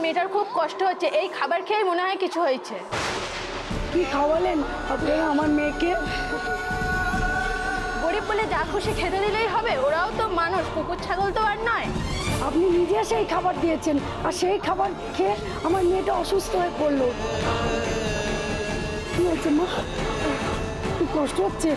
মেয়েটার খুব কষ্ট হচ্ছে, এই খাবার খেয়ে মনে হয় কিছু হয়েছে। কি খাওয়ালেন আপনারা আমার মেয়েকে? গরিব বলে যা খুশি খেতে দিলেই হবে? ওরাও তো মানুষ, কুকুর ছাগল তো আর নয়। আপনি নিজে সেই খাবার দিয়েছেন, আর সেই খাবার খেয়ে আমার মেয়েটা অসুস্থ হয়ে পড়লো। কি হয়েছে মা? খুব কষ্ট হচ্ছে?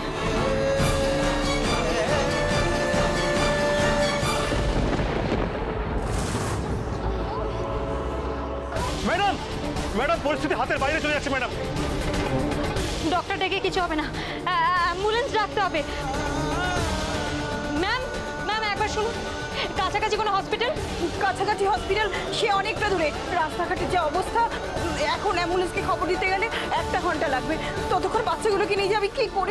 ম্যাডাম, ম্যাডাম পরিস্থিতি হাতের বাইরে চলে যাচ্ছে ম্যাডাম। ডক্টর ডেকে কিছু হবে না, অ্যাম্বুলেন্স ডাকতে হবে। ম্যাম, ম্যাম একবার শুনুন, কাছাকাছি কোনো হসপিটাল? কাছাকাছি হসপিটাল সে অনেকটা দূরে। রাস্তাঘাটের যে অবস্থা, এখন অ্যাম্বুলেন্সকে খবর দিতে গেলে 1 ঘন্টা লাগবে। ততক্ষণ বাচ্চাগুলোকে নিয়ে যাবি, কি করি?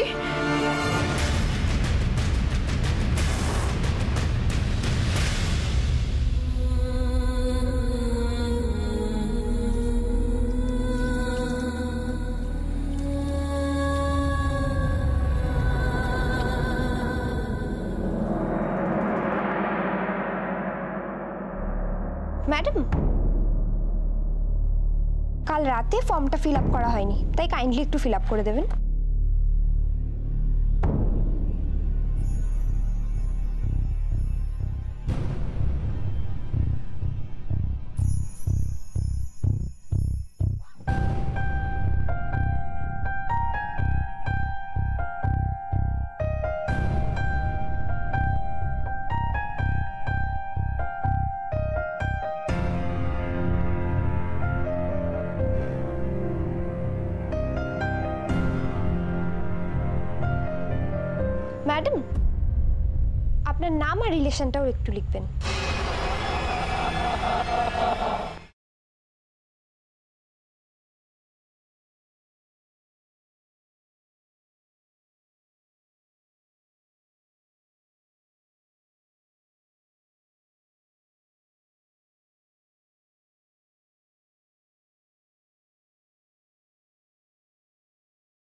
ম্যাডাম, কাল রাতে ফর্মটা ফিল আপ করা হয়নি, তাই কাইন্ডলি একটু ফিল আপ করে দেবেন। ম্যাডাম, আপনার নাম আর রিলেশনটাও একটু লিখবেন।